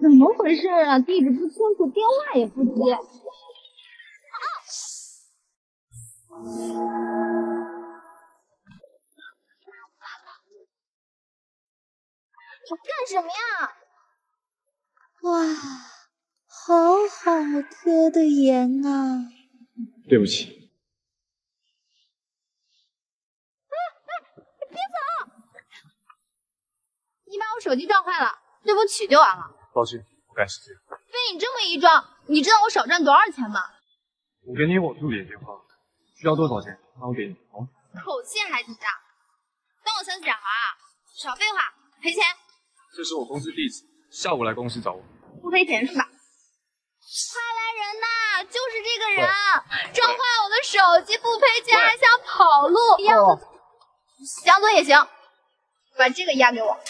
怎么回事啊？地址不清楚，电话也不接。你干什么呀？ 哇，好好贴的颜啊！ 对不起。 别走！你把我手机撞坏了，对不起就完了。 抱歉，不赶时间。 被你这么一撞，你知道我少赚多少钱吗？ 我给你我助理的电话，需要多少钱？那我给你。好。 口气还挺大，当我想捡华啊？少废话，赔钱。 这是我公司地址，下午来公司找我。 不赔钱是吧？快来人呐！就是这个人，撞坏我的手机不赔钱还想跑路，想走也行。把这个押给我。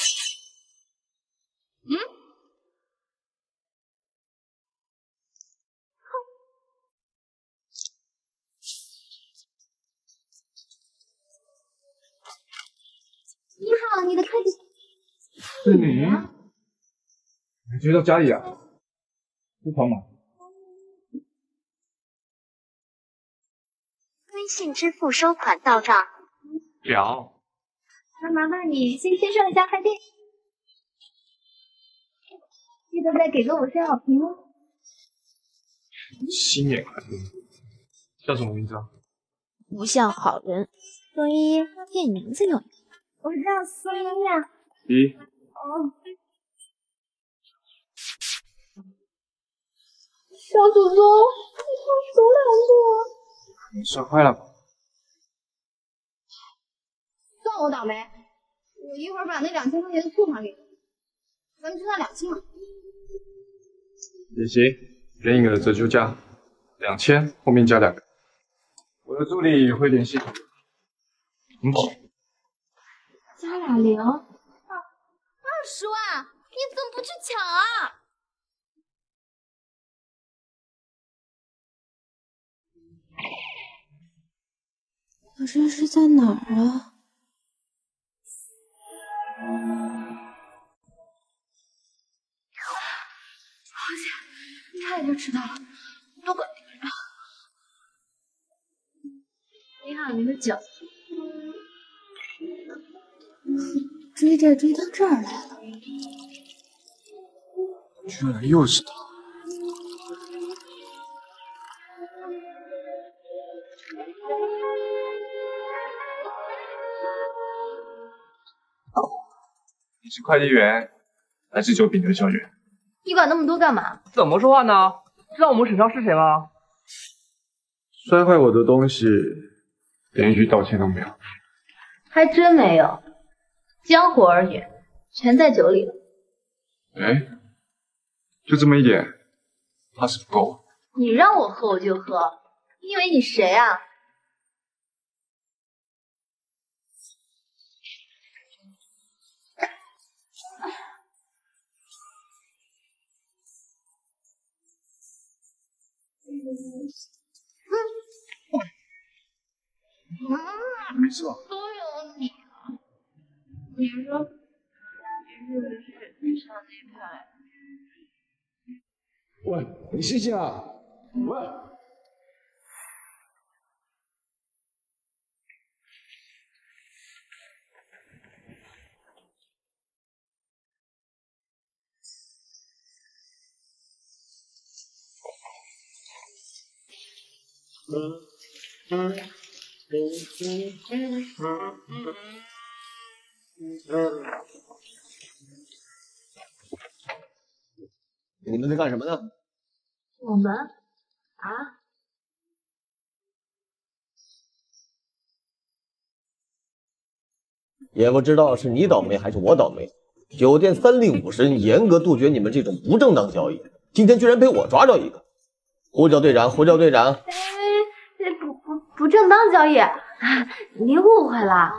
你好，你的快递。 是你？你追到家里啊？不慌吗？ 微信支付收款到账。 表。 那麻烦你先签上一下快递，记得再给个5星好评哦。 心眼还多。叫什么名字啊？ 不像好人，所以借你名字用用。 我叫苏依呀。 咦？ 小祖宗，你快数2步。 你摔坏了吧？ 算我倒霉，我一会儿把那2000块钱的醋还给你，咱们就算2清了。 也行，给你个折旧价，2000后面加2个。我的助理会联系你。 加俩0，20万，你怎么不去抢啊？ 可这是在哪儿啊？ 好险，差点就迟到了，多管点。你好，您的酒。 追债追到这儿来了， 居然又是他！你是快递员还是酒饼的小员？ 你管那么多干嘛？ 怎么说话呢？知道我们沈超是谁吗？ 摔坏我的东西，连一句道歉都没有。 还真没有，江湖儿女全在酒里了。 哎，就这么一点，怕是不够。 你让我喝我就喝，你以为你谁啊？ 没事吧？ 都有你啊！你说，你是不是上那排？ 喂，你醒醒啊！喂！ 你们在干什么呢？ 我们啊， 也不知道是你倒霉还是我倒霉。酒店3令5申，严格杜绝你们这种不正当交易。今天居然被我抓着一个！呼叫队长，呼叫队长！ 不正当交易，您误会了。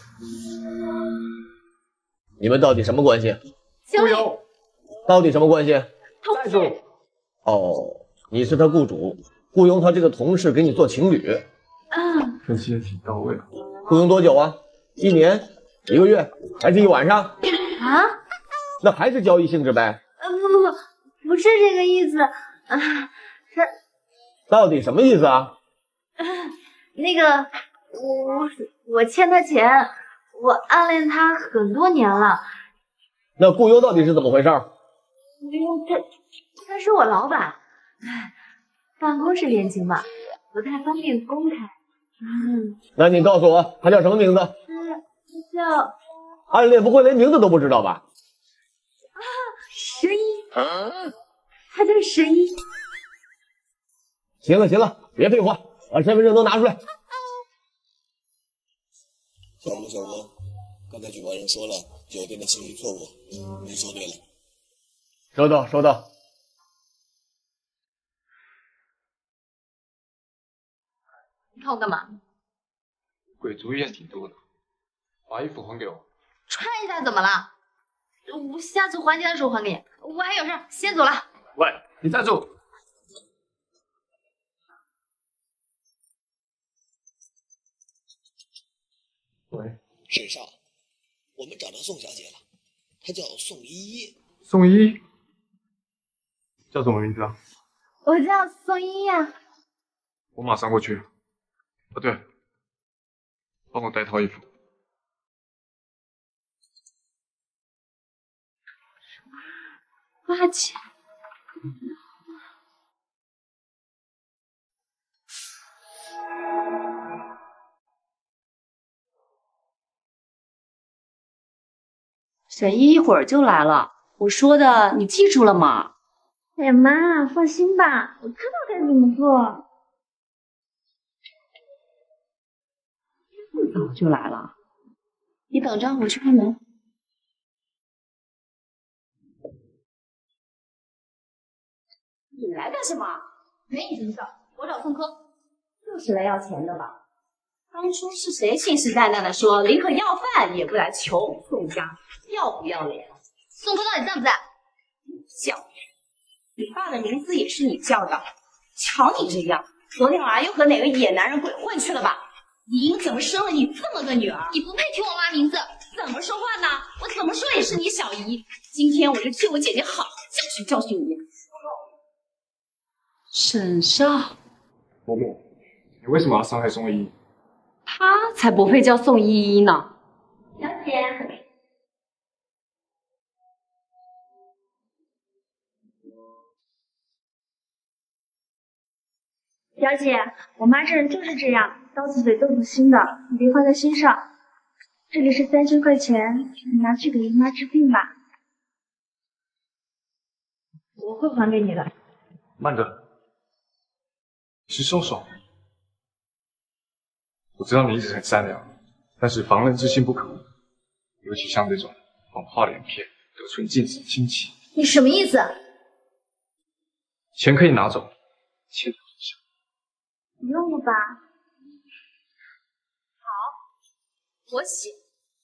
你们到底什么关系？ 交易到底什么关系？ 同事。 哦，你是他雇主，雇佣他这个同事给你做情侣。 分析的挺到位啊。 雇佣多久啊？1年、1个月，还是1晚上？ 啊？ 那还是交易性质呗。 不， 不是这个意思，是到底什么意思啊？ 那个我欠他钱，我暗恋他很多年了。 那顾优到底是怎么回事？ 他是我老板，办公室恋情嘛，不太方便公开。 那你告诉我他叫什么名字？ 叫暗恋不会连名字都不知道吧？ 十一，他叫十一。 行了，别废话，把身份证都拿出来。 小哥，刚才举报人说了酒店的信息错误，您说对了。 收到。 你看我干嘛？ 鬼主意也挺多的，把衣服还给我。 穿一下怎么了？我下次还钱的时候还给你。我还有事，先走了。 喂，你站住！喂， 沈少，我们找到宋小姐了，她叫宋依依。 宋一，叫什么名字啊？ 我叫宋一呀。 我马上过去。哦对，帮我带套衣服。 花钱。 沈一一会儿就来了，我说的你记住了吗？ 哎呀妈，放心吧，我知道该怎么做。 这么早就来了，你等着，我去开门。你来干什么？ 没你什么事，我找宋科。 就是来要钱的吧？当初是谁信誓旦旦的说宁可要饭也不来求宋家，要不要脸？ 宋科到底在不在？ 叫，你爸的名字也是你叫的，瞧你这样，昨天晚上又和哪个野男人鬼混去了吧？你怎么生了你这么个女儿？ 你不配提我妈名字。 怎么说话呢？我怎么说也是你小姨，今天我就替我姐姐好好教训你。沈少， 嬷嬷，你为什么要伤害宋一？ 她才不配叫宋依依呢。 小姐。小姐，我妈这人就是这样，刀子嘴豆腐心的，你别放在心上。这里是3000块钱，你拿去给姨妈治病吧。我会还给你的。 慢着，你是凶手。我知道你一直很善良，但是防人之心不可无，尤其像这种谎话连篇、得寸进尺的亲戚。 你什么意思？ 钱可以拿走，欠的很少。 不用了吧？好，我洗。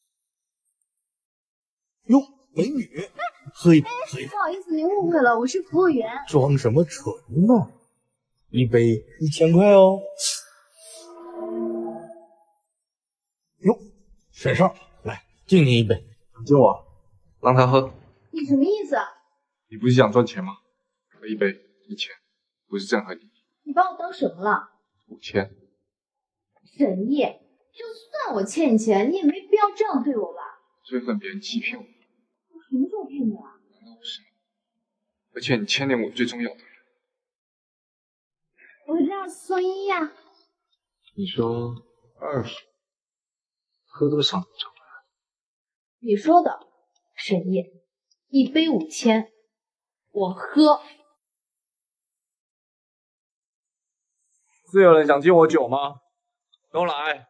哟，美女，喝一杯，喝一杯。 不好意思，您误会了，我是服务员。 装什么纯呢？一杯1000块哦。哟，沈少，来敬您一杯。 敬我，让他喝。 你什么意思？ 你不是想赚钱吗？喝一杯1000，不是正合理。 你把我当什么了 5000。 沈毅，就算我欠你钱，你也没必要这样对我吧？ 最恨别人欺骗我。 我什么时候骗你了？ 难道不是？而且你牵连我最重要的人。 我叫宋一呀。 你说20，喝多少能找回来？ 你说的，沈毅，一杯5000，我喝。 是有人想敬我酒吗？都来。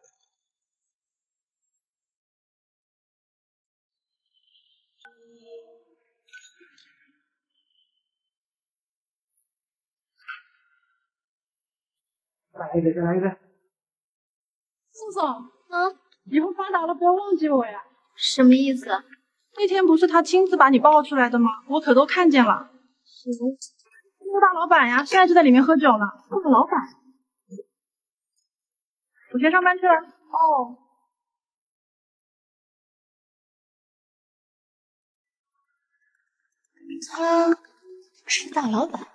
来一杯，再来一杯。 宋总，以后发达了不要忘记我呀。 什么意思？ 那天不是他亲自把你抱出来的吗？我可都看见了。 谁？ 那个大老板呀，现在就在里面喝酒呢。 那个老板。 我先上班去了。 哦。他是大老板。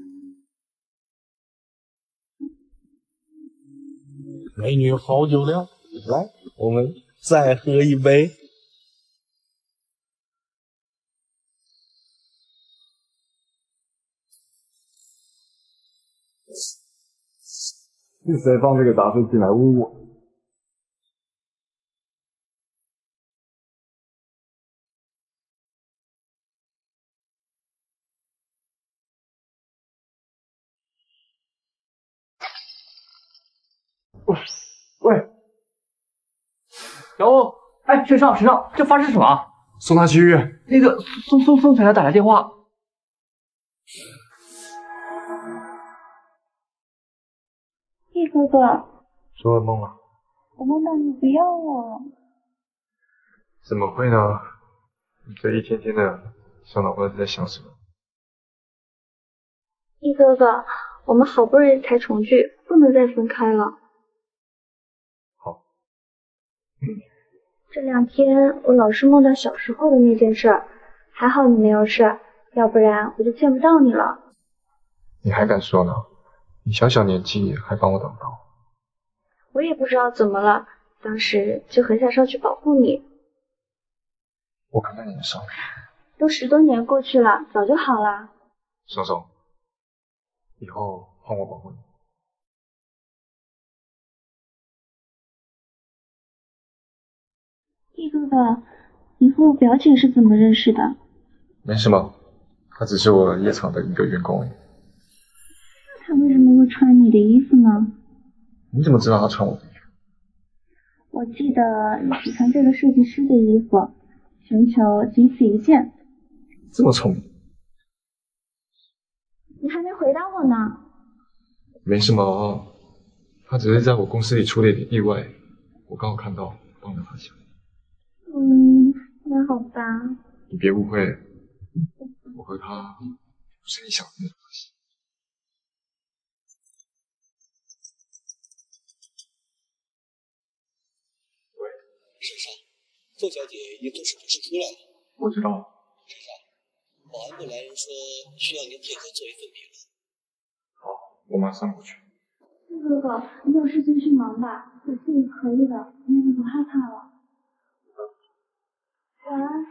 美女，好久了，来，我们再喝一杯。 是谁放这个杂碎进来污我？喂， 小欧，哎，沈少，这发生什么？ 送他去医院。 那个宋彩来打来电话。 易哥哥， 做噩梦了？ 我梦到你不要我。 怎么会呢？你这一天天的，小脑瓜子在想什么？ 易哥哥，我们好不容易才重聚，不能再分开了。 好。 这2天我老是梦到小时候的那件事，还好你没有事，要不然我就见不到你了。 你还敢说呢？你小年纪还帮我挡刀。 我也不知道怎么了，当时就很想上去保护你。 我看看你的伤。 都10多年过去了，早就好了。 宋，以后换我保护你。 易哥哥，你和我表姐是怎么认识的？ 没什么，他只是我夜场的一个员工而已。 他为什么会穿你的衣服呢？ 你怎么知道他穿我的衣服？ 我记得你喜欢这个设计师的衣服，全球仅此一件。 这么聪明。 你还没回答我呢。 没什么，他只是在我公司里出了一点意外，我刚好看到，帮了他一下。 那好吧。 你别误会，我和他不是你想的那种关系。 喂，沈少，凤小姐已经从手术室出来了。 我知道。 沈少，保安部来人说需要您配合做一份笔录。 好，我马上过去。 哥哥，你有事情去忙吧，我自己可以的，你也不害怕了。晚安。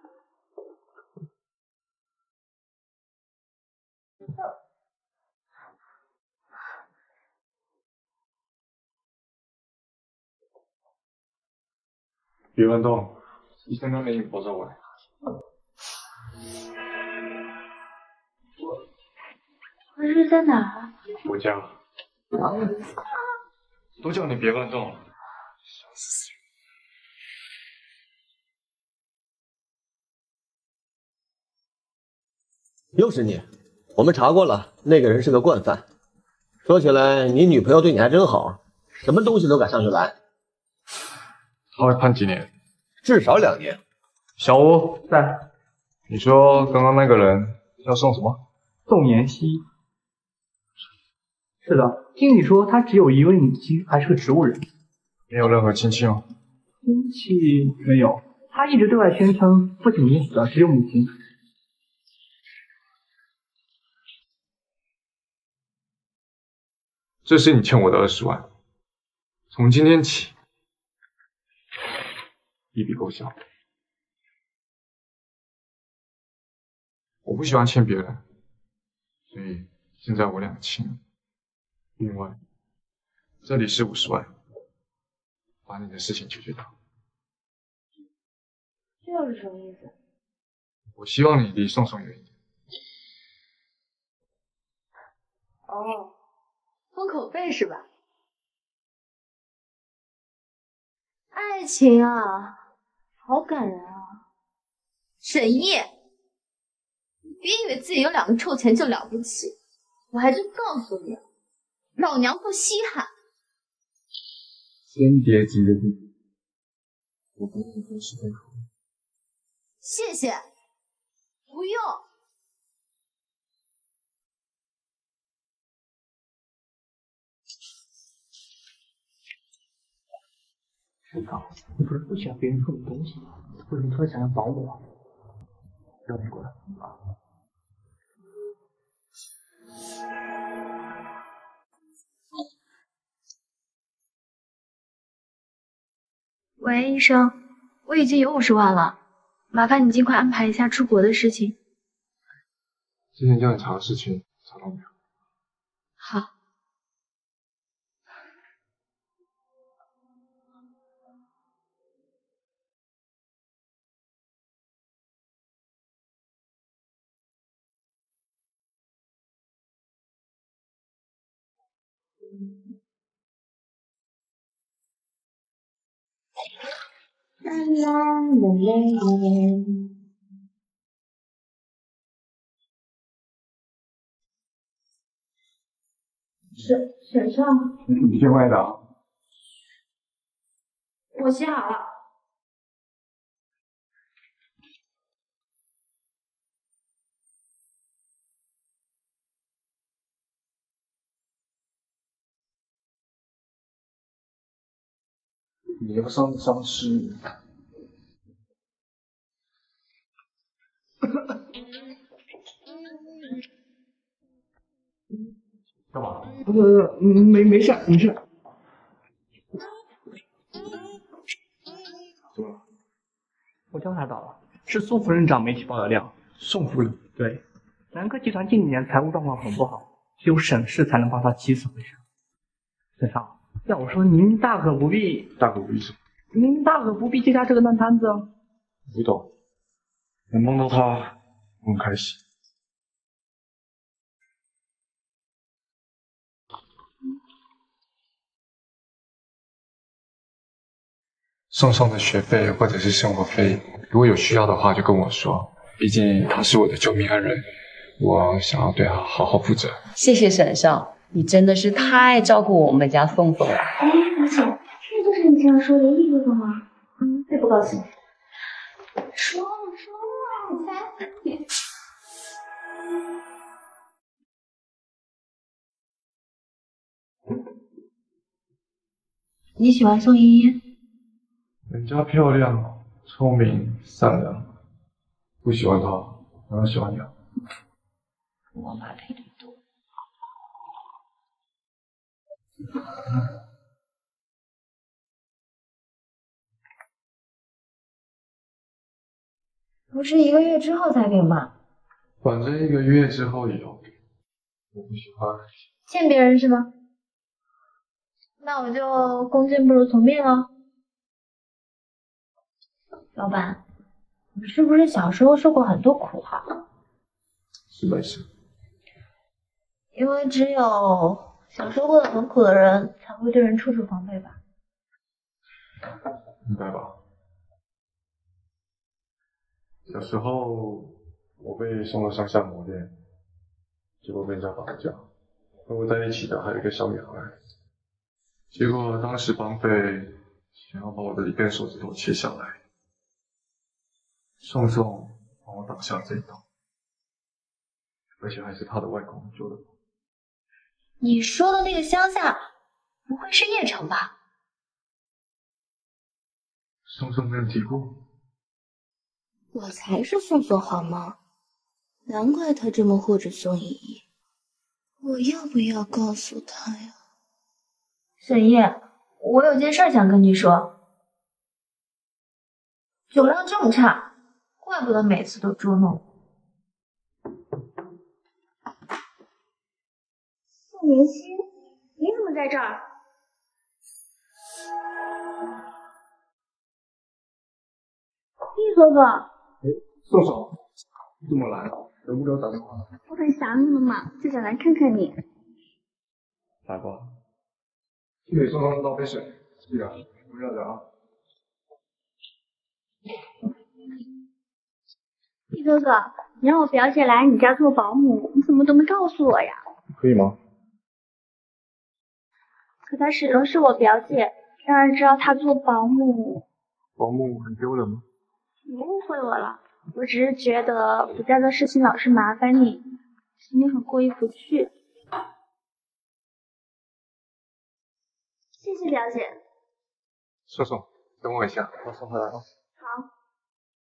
别乱动，医生刚给你保证完。 我这是在哪儿？ 我家。都叫你别乱动，想死谁？ 又是你！我们查过了，那个人是个惯犯。说起来，你女朋友对你还真好，什么东西都敢上去拦。 他会判几年？ 至少2年。 小吴在。你说刚刚那个人要送什么？ 宋妍希。是的，听你说他只有一位母亲，还是个植物人。 没有任何亲戚吗？ 亲戚没有，他一直对外宣称父亲已经死了，只有母亲。 这是你欠我的20万，从今天起一笔勾销。我不喜欢欠别人，所以现在我俩清了。另外，这里是50万，把你的事情解决掉。 这又是什么意思？ 我希望你离宋宋远一点。 哦，封口费是吧？爱情啊，好感人啊！沈毅，你别以为自己有2个臭钱就了不起，我还真告诉你，老娘不稀罕。 先别急着闭嘴，我跟你分10分口。 谢谢，不用。 沈少，你不是不喜欢别人送你东西吗？为什么突然想要保我？让你过来。 喂，医生，我已经有50万了，麻烦你尽快安排一下出国的事情。 之前叫你查的事情查到没有？ 好。啦啦啦啦！沈少， 你先歪的啊！ 我写好了。 你要上丧尸？干嘛？ 没事没事。 怎么了？ 我调查到了，是宋副院长媒体爆的料。 宋夫人？ 对，南科集团近几年财务状况很不好，只有沈氏才能帮他起死回生。沈少，要我说您大可不必。 大可不必什么？ 您大可不必接下这个烂摊子啊！ 不懂，能帮到他，我很开心。宋宋的学费或者是生活费，如果有需要的话就跟我说，毕竟他是我的救命恩人，我想要对他好好负责。 谢谢沈少，你真的是太照顾我们家宋宋了。 哎，而且这就是你这样说的意思吗？最不高兴。说我才。你喜欢宋依依？ 人家漂亮、聪明、善良，不喜欢她，当然喜欢你啊。 我妈配的多。 不是1个月之后才给吗？ 反正1个月之后也要给。我不喜欢。 欠别人是吗？那我就恭敬不如从命了。老板，你是不是小时候受过很多苦啊？ 是没事。 因为只有小时候过得很苦的人，才会对人处处防备吧。 应该吧。小时候我被送到乡下磨练，结果被人家绑架，和我在一起的还有一个小女孩，结果当时绑匪想要把我的一根手指头切下来，宋宋帮我挡下这一刀，而且还是他的外公救的我。 你说的那个乡下，不会是邺城吧？ 宋宋没有提过。 我才是宋宋好吗？难怪他这么护着宋依依。我要不要告诉他呀？ 沈烨，我有件事想跟你说。酒量这么差，怪不得每次都捉弄我。宋妍希，你怎么在这儿？易哥哥。 宋宋，你怎么来了？忍不了打电话了。 我很想你了嘛，就想来看看你。 傻瓜，去给宋宋倒杯水，记得不要聊啊。 易哥哥，你让我表姐来你家做保姆，你怎么都没告诉我呀？ 可以吗？ 可她始终是我表姐，让人知道她做保姆。 保姆很丢人吗？ 你误会我了，我只是觉得我家的事情老是麻烦你，心里很过意不去。谢谢表姐。 宋宋，等我一下，我送回来啊。 好。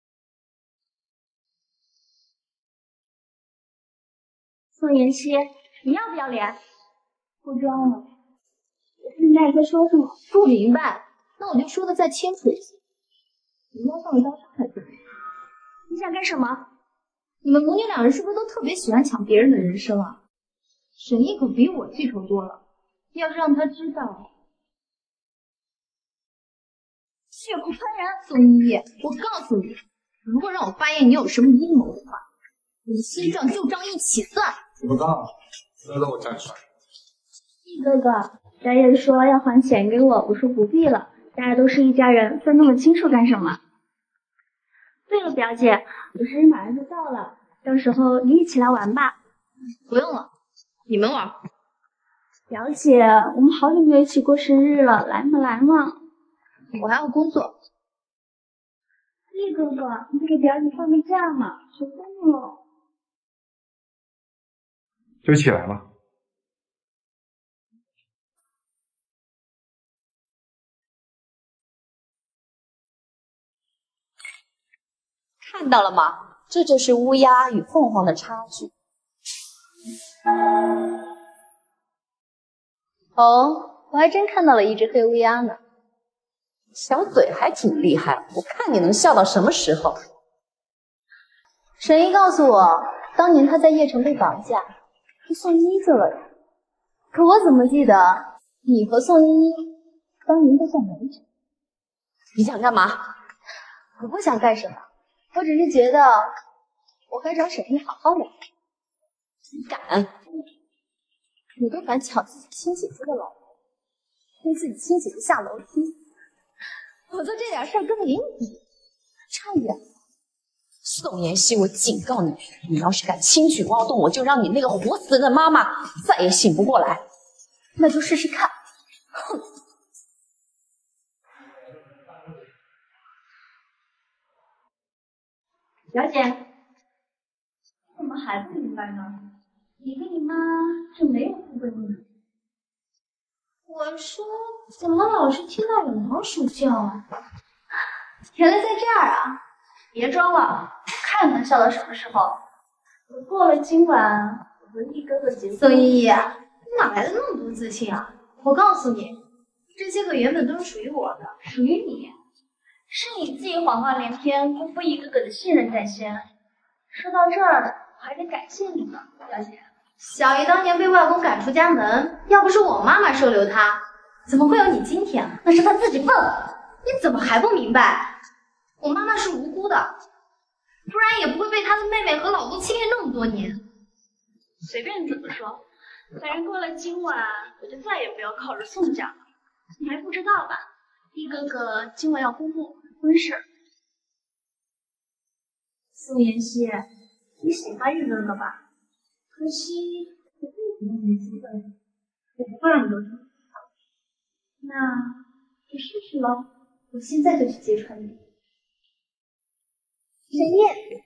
宋妍希， 你要不要脸？不装了。我现在在说什么？ 不明白，那我就说的再清楚一些。你要上我当伤害对吗？ 你想干什么？ 你们母女两人是不是都特别喜欢抢别人的人生啊？沈毅可比我记仇多了，要是让他知道， 血不喷人。 宋一，我告诉你，如果让我发现你有什么阴谋的话，我的心脏就这样一起算。 怎么刚好？不要让我站出来。 易哥哥，家人说要还钱给我，我说不必了，大家都是一家人，分那么清楚干什么？对了，表姐，我生日马上就到了，到时候你一起来玩吧。 不用了，你们玩。 表姐，我们好久没有一起过生日了，来嘛来嘛。 我还要工作。 易哥哥，你给表姐放个假嘛，求求你了。 就起来吧。 看到了吗？这就是乌鸦与凤凰的差距。 哦，我还真看到了一只黑乌鸦呢。 小嘴还挺厉害，我看你能笑到什么时候？ 沈一告诉我，当年他在邺城被绑架，是宋依依救了他。可我怎么记得你和宋依依当年都在门诊？ 你想干嘛？ 我不想干什么，我只是觉得我该找沈一好好聊。 你敢？ 你都敢抢自己亲姐姐的老婆，跟自己亲姐姐下楼梯，我做这点事儿跟你比，差远了。 宋妍希，我警告你，你要是敢轻举妄动，我就让你那个活死人的妈妈再也醒不过来。 那就试试看。哼！ 表姐，怎么还不明白呢？你跟你妈就没有富贵命？ 我说，怎么老是听到有老鼠叫啊？原来在这儿啊！ 别装了，看能笑到什么时候？我过了今晚，我和易哥哥结婚。 宋依依，你哪来的那么多自信啊？我告诉你，这些可原本都是属于我的，属于你。 是你自己谎话连篇，辜负易哥哥的信任在先。说到这儿，我还得感谢你呢，表姐。 小姨当年被外公赶出家门，要不是我妈妈收留她，怎么会有你今天？那是她自己笨，你怎么还不明白？我妈妈是无辜的，不然也不会被她的妹妹和老公欺骗那么多年。 随便你怎么说，反正过了今晚，我就再也不要靠着宋家了。你还不知道吧？易哥哥今晚要公布婚事。宋妍希，你喜欢易哥哥吧？可惜我这几年没机会，我不会让你都成。那就试试喽。 我现在就去揭穿你。沈烨，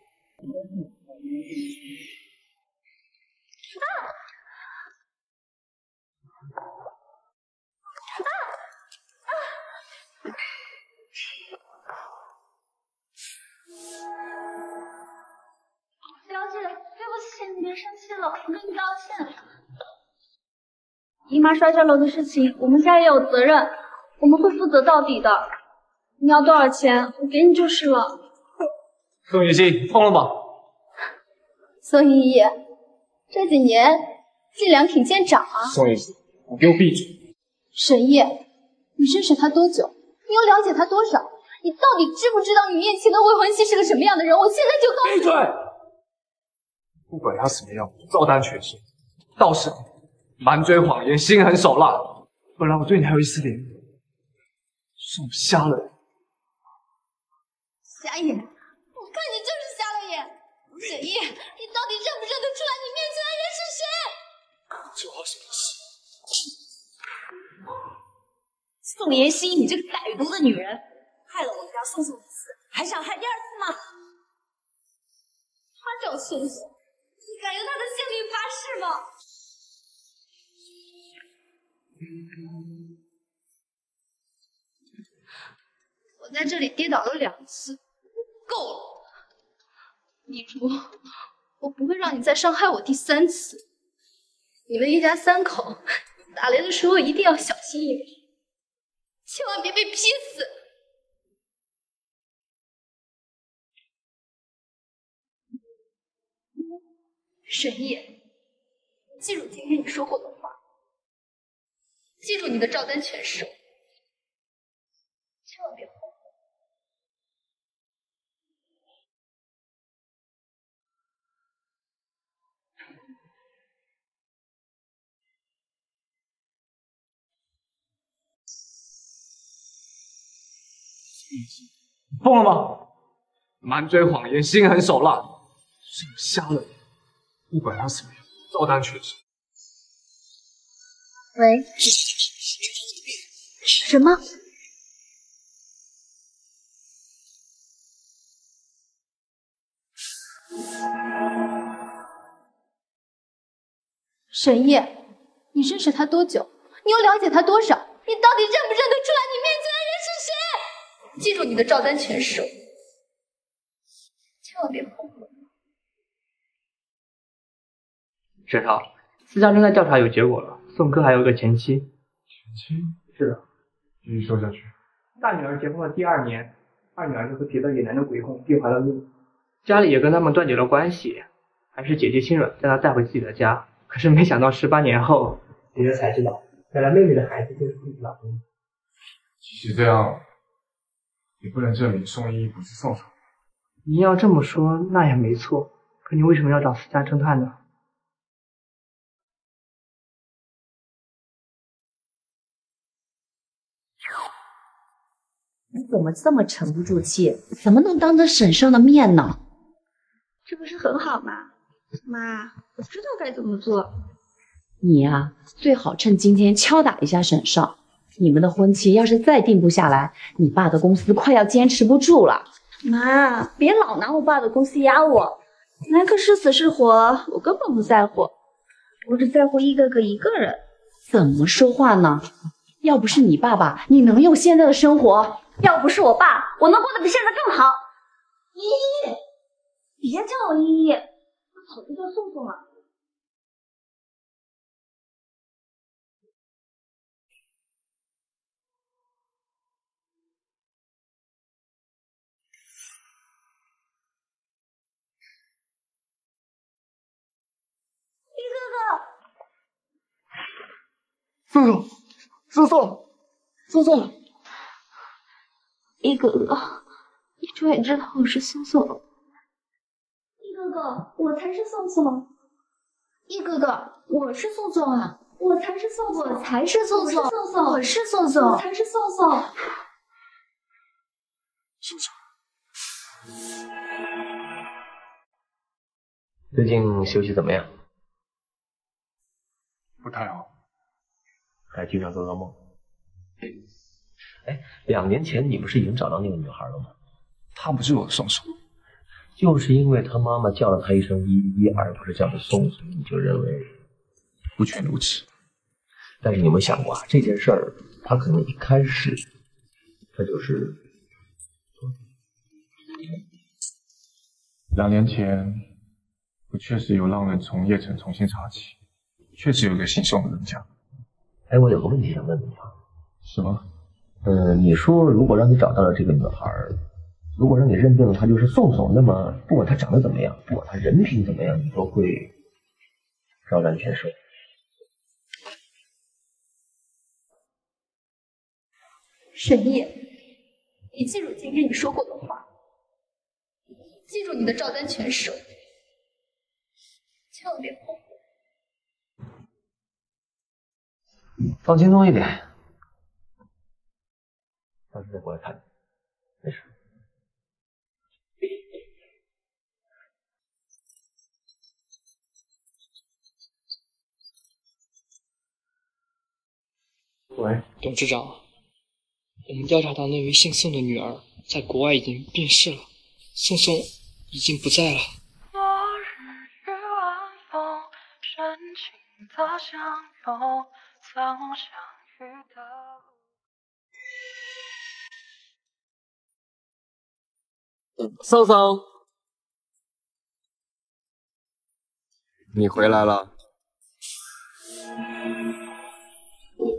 表姐，对不起，你别生气了，我跟你道歉。姨妈摔下楼的事情，我们家也有责任，我们会负责到底的。你要多少钱，我给你就是了。 宋妍希，疯了吗？ 宋依依，这几年伎俩挺见长啊。 宋妍希，你给我闭嘴！ 沈烨，你认识他多久？你又了解他多少？你到底知不知道你面前的未婚妻是个什么样的人？我现在就告诉你。 闭嘴！不管他什么样，我照单全收。到时候满嘴谎言，心狠手辣，本来我对你还有一丝怜悯，算我瞎了眼。 瞎眼，我看你就是瞎了眼。沈烨，你到底认不认得出来你面前的人是谁？ 这有什么事？ 宋妍希，你这个歹毒的女人，害了我们家宋宋一次，还想害第二次吗？ 他叫宋宋，你敢用他的性命发誓吗？我在这里跌倒了2次，够了。你说，我不会让你再伤害我第3次。 你们一家3口打雷的时候一定要小心一点，千万别被劈死。沈烨，记住今天你说过的话，记住你的照单全收，千万别后悔。 疯了吗？满嘴谎言，心狠手辣，是你瞎了眼。不管他怎么样，照单全收。 喂？什么？沈烨，你认识他多久？你又了解他多少？你到底认不认得出来你面前的人是谁？记住你的照单全收，千万别后悔。 沈少，私家侦探调查有结果了，宋柯还有一个前妻。 前妻？ 是的。 继续说下去。 大女儿结婚了第2年，二女儿就和别的野男的鬼混，并怀了孕，家里也跟他们断绝了关系，还是姐姐心软将她带回自己的家。可是没想到18年后，姐姐才知道，原来妹妹的孩子就是自己老公。 即使这样，也不能证明宋依依不是宋爽。 你要这么说，那也没错。可你为什么要找私家侦探呢？ 你怎么这么沉不住气？怎么能当着沈少的面呢？ 这不是很好吗？妈，我知道该怎么做。 你呀，最好趁今天敲打一下沈少。你们的婚期要是再定不下来，你爸的公司快要坚持不住了。 妈，别老拿我爸的公司压我，南柯是死是活，我根本不在乎，我只在乎一哥哥一个人。 怎么说话呢？要不是你爸爸，你能有现在的生活？ 要不是我爸，我能过得比现在更好。依依，别叫我依依，我早就叫宋宋了。依哥哥， 宋宋，宋宋，宋宋， 依哥哥，你终于知道我是宋宋。依哥哥，我才是宋宋。依哥哥，我是宋宋啊！我才是宋宋，我才是宋宋，我是宋宋，我才是宋宋。 宋宋， 最近休息怎么样？ 不太好。 还经常做噩梦。哎，2年前你不是已经找到那个女孩了吗？ 她不是我的宋宋。 就是因为她妈妈叫了她一声依依，而不是叫她宋宋，你就认为？ 不全如此。 但是你有没有想过啊，这件事儿，她可能一开始，她就是 2年前，我确实有让人从叶城重新查起，确实有个姓宋的人家。 哎，我有个问题想问你啊。 什么？ 你说如果让你找到了这个女孩，如果让你认定了她就是宋宋，那么不管她长得怎么样，不管她人品怎么样，你都会照单全收。 沈烨，你记住今天你说过的话，记住你的照单全收，千万别后悔。 放轻松一点，下次再过来看你，没事。 喂， 董事长，我们调查到那位姓宋的女儿在国外已经病逝了，宋宋已经不在了。 昨日去晚风，深情的相拥，曾相遇的路。 宋宋，你回来了。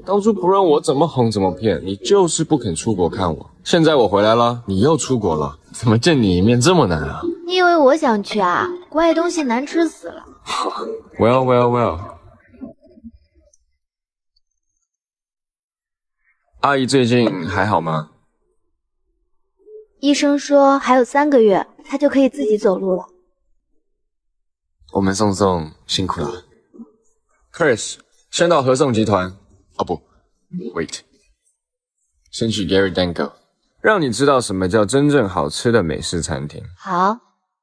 当初不让我怎么哄怎么骗，你就是不肯出国看我。现在我回来了，你又出国了，怎么见你一面这么难啊？ 你以为我想去啊？国外东西难吃死了。 Well， 阿姨最近还好吗？ 医生说还有3个月，她就可以自己走路了。 我们宋宋辛苦了。Chris， 先到合颂集团。哦不 ，Wait， 先去 Gary Dango， 让你知道什么叫真正好吃的美式餐厅。 好。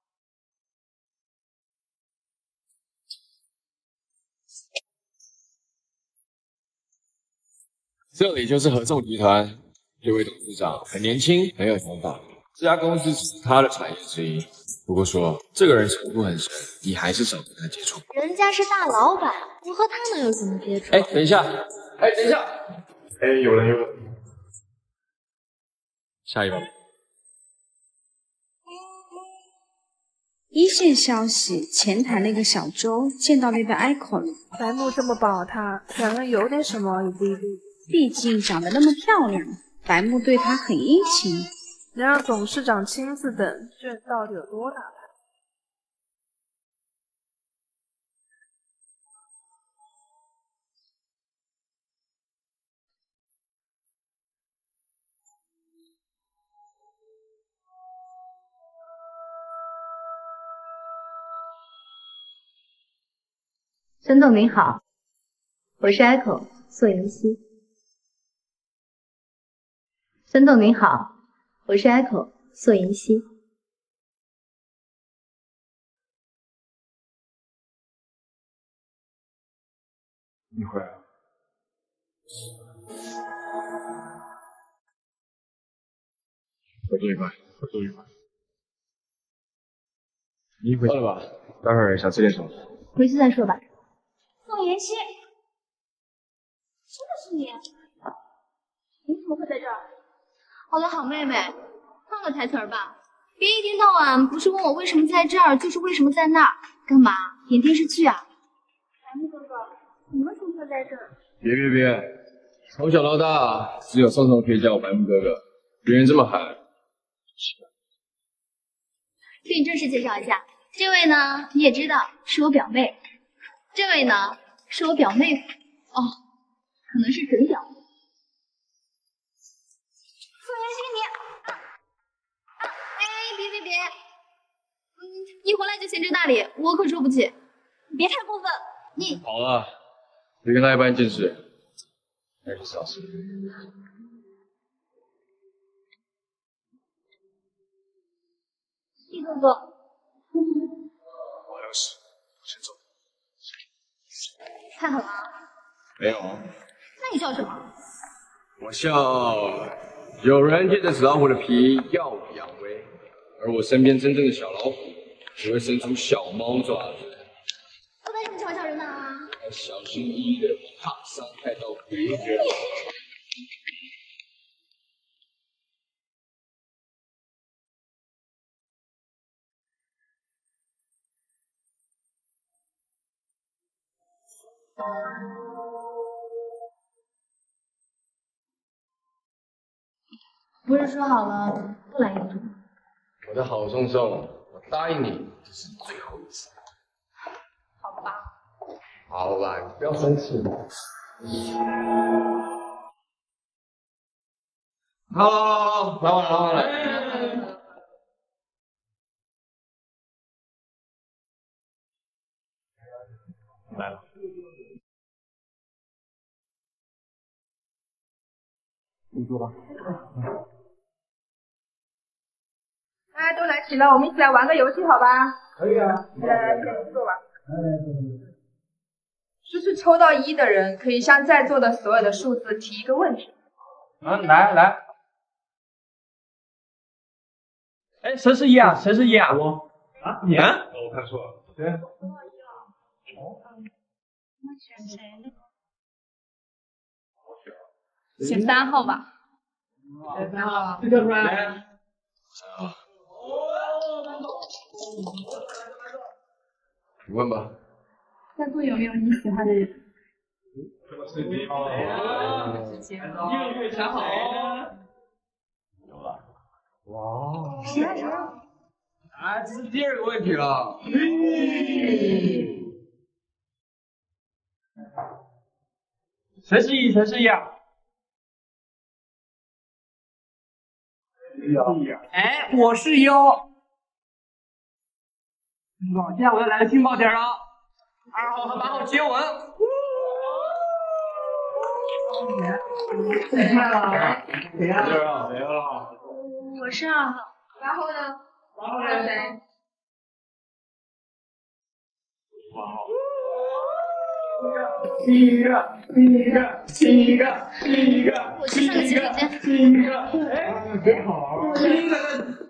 这里就是合颂集团，这位董事长很年轻，很有想法。这家公司只是他的产业之一。不过说这个人城府很深，你还是少跟他接触。 人家是大老板，我和他能有什么接触？ 哎，等一下，有人。下一个。 一线消息，前台那个小周见到那个 Echo 了。 白木这么保他，两人有点什么也不一定。 毕竟长得那么漂亮，白木对她很殷勤。 能让董事长亲自等，这到底有多大牌？ 孙总您好，我是 Echo 素妍希。孙总您好，我是 Echo 素妍希。 你回来了。合作愉快，合作愉快。你回去了吧？待会儿想吃点什么？ 回去再说吧。 宋妍希，真的是你？你怎么会在这儿？好了，好妹妹，换个台词儿吧，别一天到晚不是问我为什么在这儿，就是为什么在那儿，干嘛？演电视剧啊？白木哥哥，你为什么会在这儿？ 别，从小到大只有宋宋可以叫我白木哥哥，别人这么喊。 给你正式介绍一下，这位呢你也知道是我表妹，这位呢是我表妹夫，哦，可能是准表妹。宋妍希，别，一回来就嫌这大礼，我可受不起，别太过分，你好了，别跟他一般见识，还是小心。 易哥哥， 我还有事，我先走。 太狠了。 没有。 那你笑什么？ 我笑，有人借着纸老虎的皮耀武扬威，而我身边真正的小老虎只会伸出小猫爪子。 我担心你嘲笑人呢啊！ 要小心翼翼的，怕伤害到别人。 不是说好了不来演出吗？ 我的好宋宋，我答应你，这是最后一次。 好吧。 好吧，你不要生气。好，来吧，来了。你坐吧。 大家都来齐了，我们一起来玩个游戏，好吧？ 可以啊。 来，先坐吧。就是抽到1的人，可以向在座的所有的数字提一个问题。 来。哎，谁是1啊？谁是1啊？我啊，你啊？ 我看错了。 对。 那选谁？ 选3号吧。 选3号。 这个出来。 你问吧。 在座有没有你喜欢的人？ 这么刺激哦！ 又会想好哦。 有了。哇！ 谁啊？ 啊，这是第二个问题了。 谁是一，谁是一啊？哎，我是一哦。现在我要来个劲爆点了，2号和8号接吻。 谁啊？ 谁啊？ 谁啊？谁啊？ 我是2号。 然后呢？ 然后呢？ 谁？ 第一个。 我去上个洗手间。 第一个，哎，真好。第一个。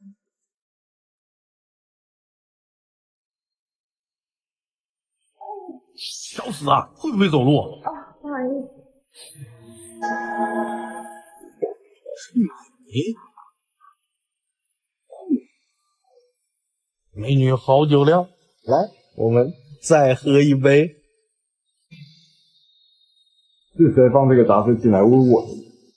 小死啊！会不会走路？ 哦，不好意思。 是你，美女，好久了，来，我们再喝一杯。 是谁放这个杂志进来问我的？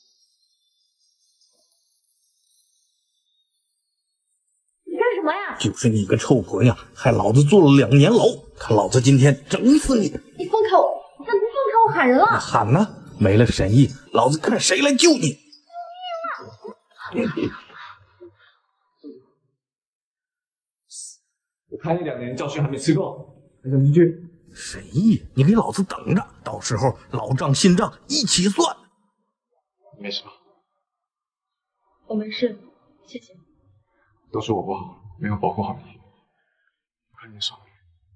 你干什么呀？ 就是你个臭婆呀，害老子坐了2年牢，看老子今天整死你！ 你放开我！你敢不放开我，喊人了！ 喊呢，没了审议，老子看谁来救你！ 我看你2年教训还没吃够，还想进去？ 审议，你给老子等着，到时候老账新账一起算。 没事吧？ 我没事，谢谢。 都是我不好，没有保护好你。我看你爽。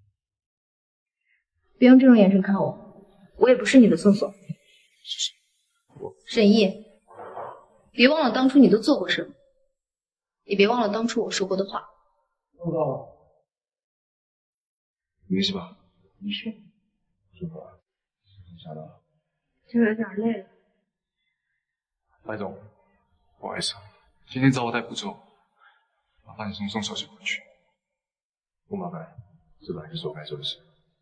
别用这种眼神看我，我也不是你的宋宋。沈毅，别忘了当初你都做过什么，也别忘了当初我说过的话。 知道了。没事吧？ 没事。 辛苦了，下了。 就有点累了。 白总，不好意思，今天招待不周，麻烦你送手机回去。不麻烦，这本来就是我该做的事。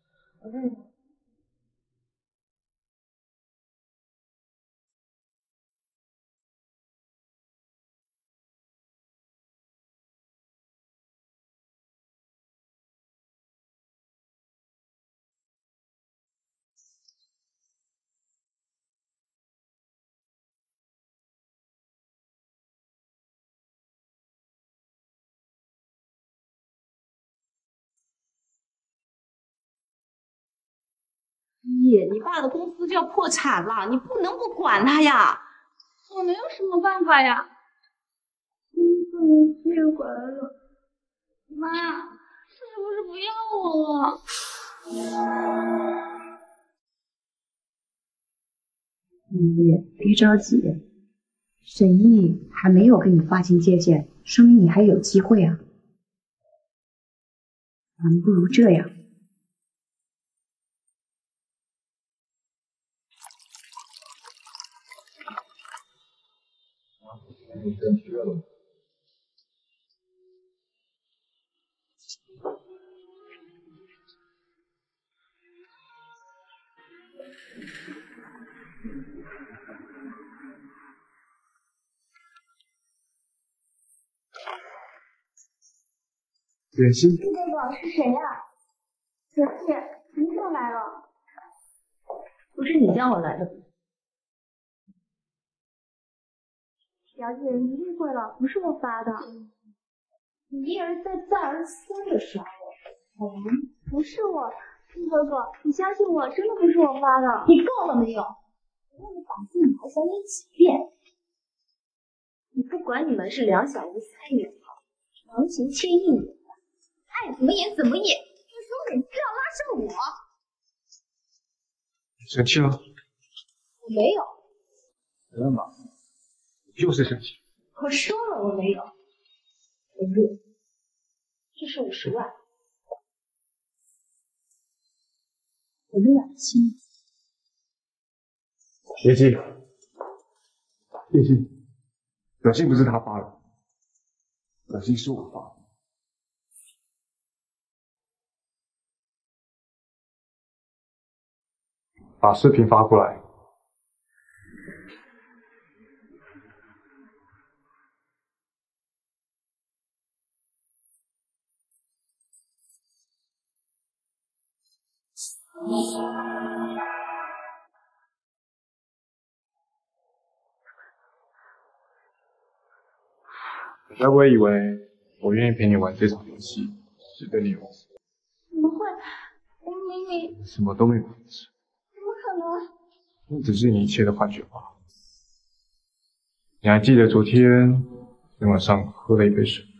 你爸的公司就要破产了，你不能不管他呀。 我能有什么办法呀？不能接回来了。妈，是不是不要我了？ 你别着急，沈毅还没有跟你划清界限，说明你还有机会啊。咱们不如这样。 你真缺了。点心。 哥哥是谁呀？小谢，你怎么来了？ 不是你叫我来的。 表姐，你误会了，不是我发的。 你一而再，再而三的杀我。 不是我，金哥哥，你相信我，真的不是我发的。 你够了没有？我让你反复，你还想演几遍？你不管你们是两小无猜也好，强行牵引你们，爱怎么演怎么演，这时候脸就要拉上我。 生气了？ 我没有。 真的吗？就是生气。 我说了我没有。文路，这是50万，我们俩亲。 别急，别急，短信不是他发的，短信是我发的。 把视频发过来。你该不会以为我愿意陪你玩这场游戏是跟你有关？ 怎么会？我明明什么都没有发生， 怎么可能？ 那只是你一切的幻觉吧？你还记得昨天晚上喝了一杯水？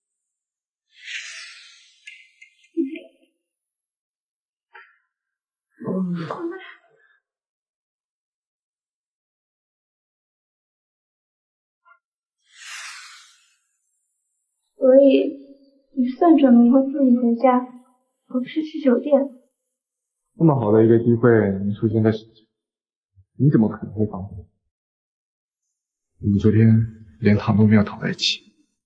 所以你算准了以后自己回家，而不是去酒店。 这么好的一个机会能出现在手上，你怎么可能会放过？我们昨天连躺都没有躺在一起。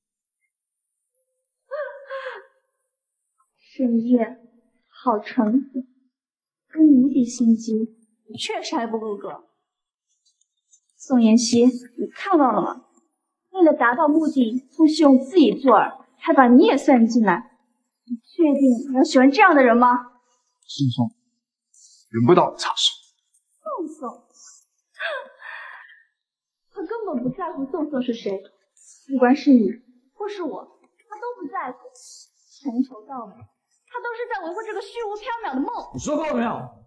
深夜，好橙子，跟你无比心机，你确实还不够格。宋妍希，你看到了吗？为了达到目的，不惜用自己作饵，还把你也算进来。你确定你要喜欢这样的人吗？ 宋宋，轮不到你插手。 宋宋，他根本不在乎宋宋是谁，不管是你或是我，他都不在乎。从头到尾，他都是在维护这个虚无缥缈的梦。 你说够了没有？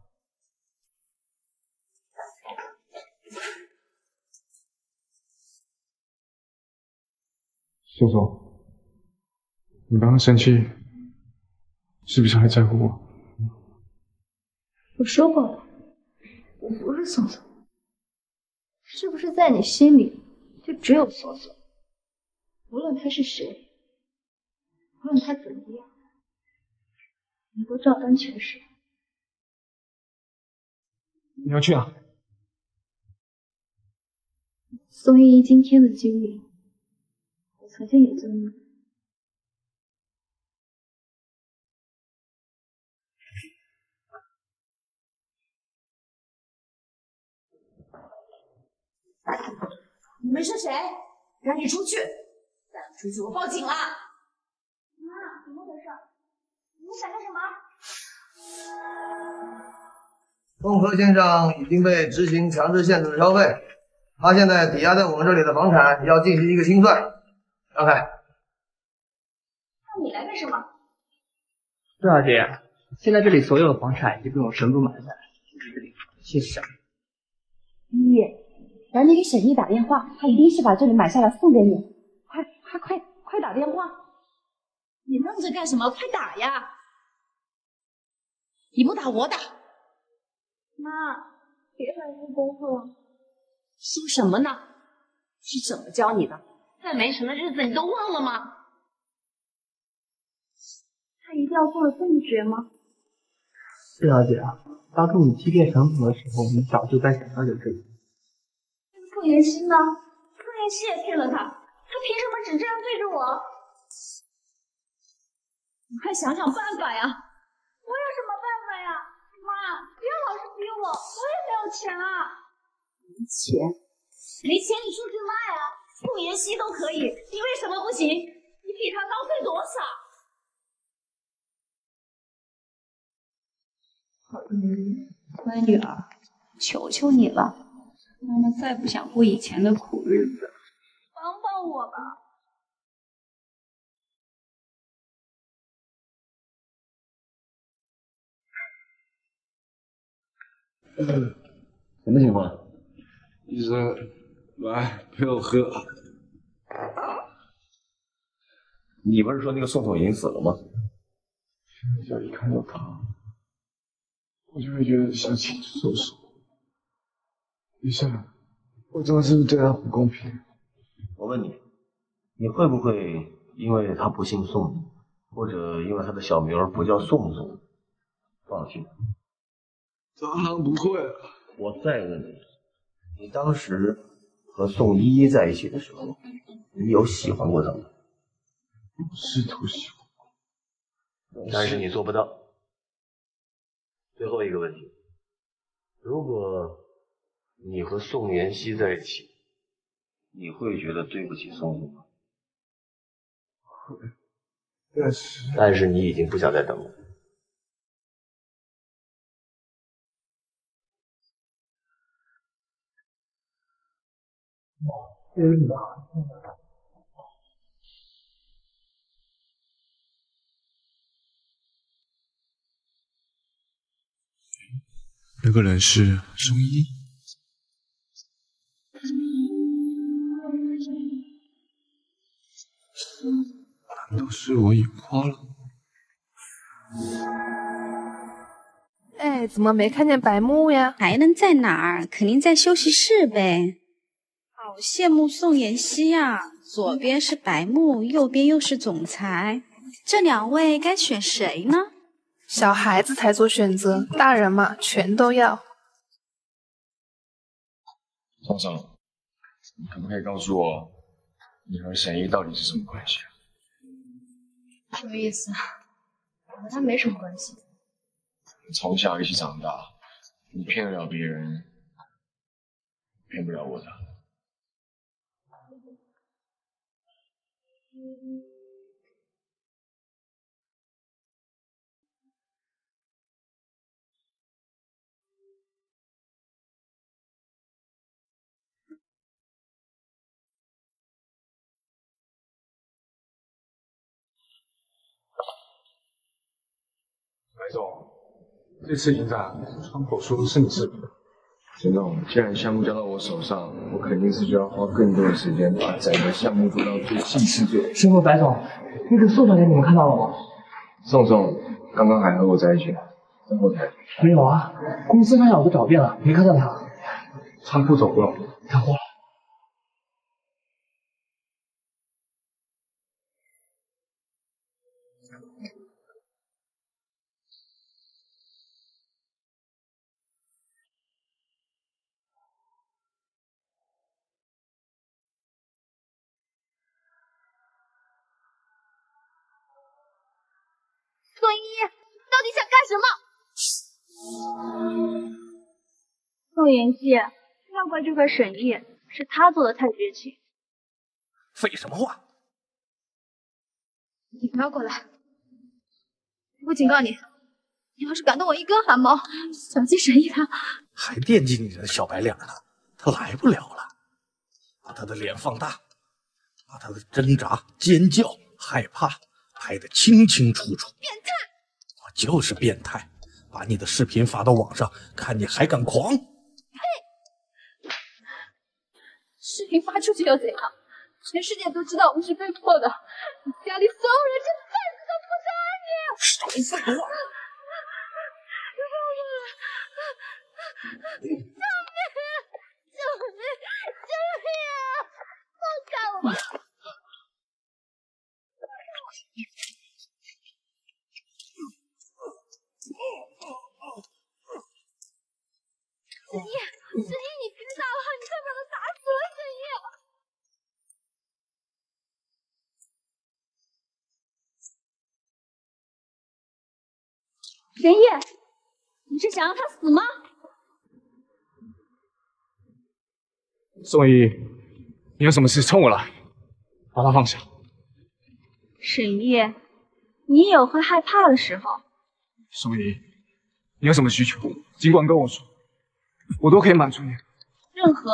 宋宋，你刚刚生气，是不是还在乎我？ 我说过了，我不是宋宋，是不是在你心里就只有宋宋？无论他是谁，无论他怎么样，你都照单全收。 你要去啊？ 宋依依今天的经历，我曾经也经历。 你们是谁？赶紧出去！再不出去，我报警了！ 妈，怎么回事？你们想干什么？ 宋柯先生已经被执行强制限制消费，他现在抵押在我们这里的房产要进行一个清算。让开！ 那你来干什么？ 是啊，姐，现在这里所有的房产已经被我全部买下来，就是这里，谢谢。 依依，赶紧给沈毅打电话，他一定是把这里买下来送给你。快打电话！ 你愣着干什么？快打呀！你不打我打。 妈，别来做功课了。 说什么呢？是怎么教你的？再没神的日子你都忘了吗？ 他一定要做的这么绝吗？ 是啊，姐，当初你欺骗陈总的时候，我们早就在想到有这个。 那个宋妍希呢？宋妍希也骗了他，他凭什么只这样对着我？ 你快想想办法呀！ 我有什么办法呀？妈，不要老是逼我，我也没有钱啊。 没钱？没钱你出去卖啊！宋妍希都可以，你为什么不行？你比他高贵多少？ 乖女儿，求求你了，妈妈再不想过以前的苦日子。 帮帮我吧。 什么情况？ 医生，来陪我喝。 你不是说那个宋总已经死了吗？ 只要一看到他，我就会觉得心情受损。医生，我这样是不是对他不公平？ 我问你，你会不会因为他不姓宋，或者因为他的小名不叫宋总，放弃他？ 当然不会了。 我再问你，你当时和宋依依在一起的时候，你有喜欢过她吗？ 我试图喜欢过， 但是你做不到。最后一个问题， 如果你和宋妍希在一起，你会觉得对不起宋总吗？ 会， 但是你已经不想再等了。 真的。那个人是宋一。难道是我眼花了？ 哎，怎么没看见白木呀？ 还能在哪儿？肯定在休息室呗。好羡慕宋妍希呀，左边是白木，右边又是总裁，这两位该选谁呢？ 小孩子才做选择，大人嘛，全都要。 宋宋，你可不可以告诉我，你和沈一到底是什么关系啊？ 什么意思？我和他没什么关系。 从小一起长大，你骗得了别人，骗不了我的。 白总，这次影展窗口说是你设计的。 沈总，既然项目交到我手上，我肯定是需要花更多的时间把整个项目做到最细致最完美。 师傅，白总，那个宋小姐你们看到了吗？ 宋宋刚刚还和我在一起，在后台。 没有啊，公司那我都找遍了，没看到她。 仓库走过了， 看过了。 宋一，你到底想干什么？ 宋妍希，要怪这块沈毅，是他做的太绝情。 废什么话！ 你不要过来！我警告你，你要是敢动我一根汗毛，小心沈毅他还惦记你的小白脸呢，他来不了了。把他的脸放大，把他的挣扎、尖叫、害怕拍得清清楚楚。 变态！ 我就是变态，把你的视频发到网上，看你还敢狂！ 呸！视频发出去又怎样？全世界都知道我是被迫的，你家里所有人这辈子都不是爱你！ 少废话！ 救命！救命！救命啊！放开我！沈毅，沈毅，你别打了，你快把他打死了，沈毅！ 沈毅，你是想让他死吗？ 宋一，你有什么事冲我来，把他放下。 沈毅，你也有会害怕的时候。 宋一，你有什么需求，尽管跟我说，我都可以满足你。 任何。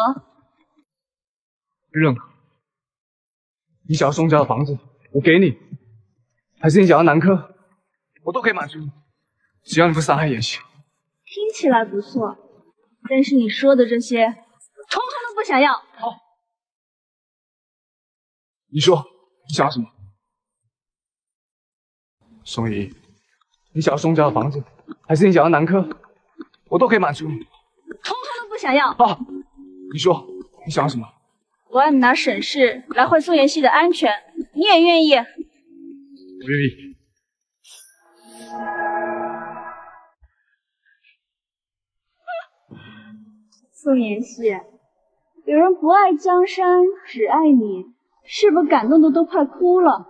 你想要宋家的房子，我给你；还是你想要南科，我都可以满足你，只要你不伤害妍希。 听起来不错，但是你说的这些，统统都不想要。 好，你说你想要什么？宋一，你想要宋家的房子，还是你想要南科，我都可以满足你， 统统都不想要。 好，你说你想要什么？ 我让你拿沈氏来换宋妍希的安全，你也愿意？ 我愿意。 宋妍希，有人不爱江山，只爱你，是不是感动的都快哭了？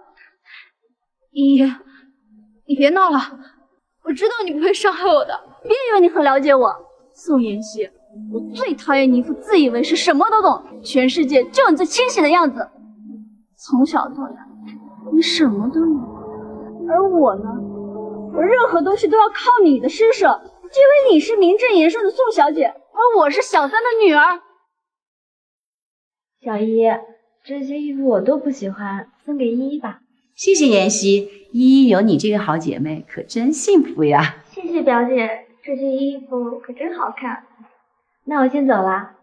你别闹了，我知道你不会伤害我的。 别以为你很了解我， 宋妍希，我最讨厌你一副自以为是什么都懂，全世界就你最清醒的样子。从小到大，你什么都有，而我呢，我任何东西都要靠你的施舍，就因为你是名正言顺的宋小姐，而我是小三的女儿。 小依，这些衣服我都不喜欢，送给依依吧。 谢谢妍希，依依有你这个好姐妹，可真幸福呀。 谢谢表姐，这件衣服可真好看。 那我先走了。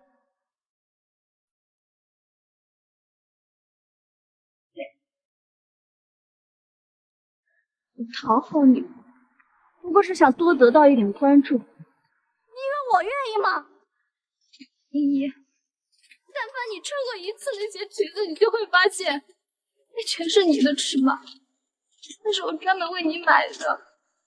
我讨好你，不过是想多得到一点关注。你以为我愿意吗？依依，但凡你穿过一次那些裙子，你就会发现，那全是你的尺码，那是我专门为你买的。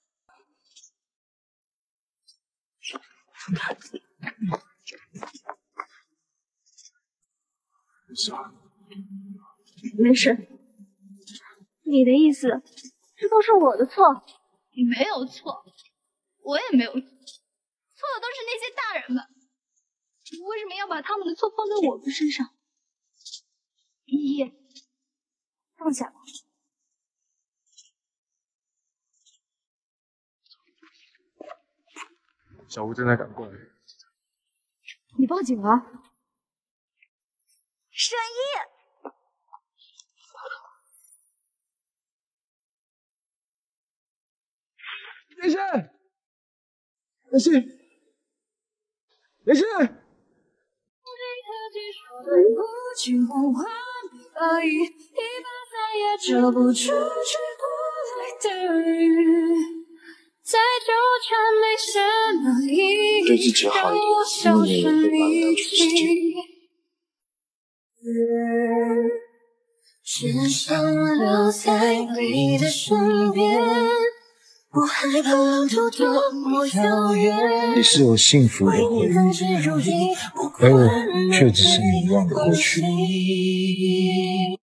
没事，你的意思，这都是我的错？你没有错，我也没有错，错的都是那些大人们。你为什么要把他们的错放在我的身上？依依，放下吧。 小吴正在赶过来。 你报警了？沈一， 妍希，妍希，妍希。 遮不住追不来的雨，再纠缠没什么意义，让我销声匿迹。只想留在你的身边，不害怕路途多么遥远。 你是我幸福的回忆，而我却只是你忘的过去。